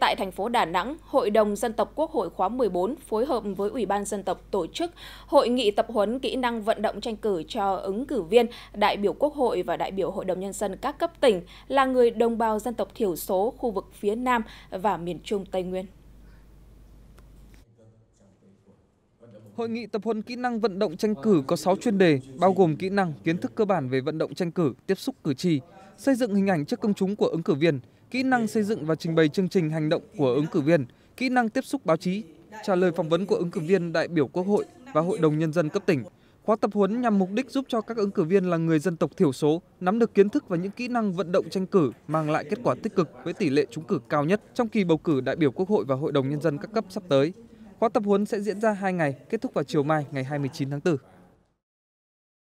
Tại thành phố Đà Nẵng, Hội đồng Dân tộc Quốc hội khóa 14 phối hợp với Ủy ban Dân tộc tổ chức hội nghị tập huấn kỹ năng vận động tranh cử cho ứng cử viên, đại biểu Quốc hội và đại biểu Hội đồng Nhân dân các cấp tỉnh là người đồng bào dân tộc thiểu số khu vực phía Nam và miền Trung Tây Nguyên. Hội nghị tập huấn kỹ năng vận động tranh cử có 6 chuyên đề, bao gồm kỹ năng, kiến thức cơ bản về vận động tranh cử, tiếp xúc cử tri, xây dựng hình ảnh trước công chúng của ứng cử viên, kỹ năng xây dựng và trình bày chương trình hành động của ứng cử viên, kỹ năng tiếp xúc báo chí, trả lời phỏng vấn của ứng cử viên đại biểu Quốc hội và Hội đồng Nhân dân cấp tỉnh. Khóa tập huấn nhằm mục đích giúp cho các ứng cử viên là người dân tộc thiểu số nắm được kiến thức và những kỹ năng vận động tranh cử mang lại kết quả tích cực với tỷ lệ trúng cử cao nhất trong kỳ bầu cử đại biểu Quốc hội và Hội đồng Nhân dân các cấp sắp tới. Khóa tập huấn sẽ diễn ra 2 ngày, kết thúc vào chiều mai ngày 29 tháng 4.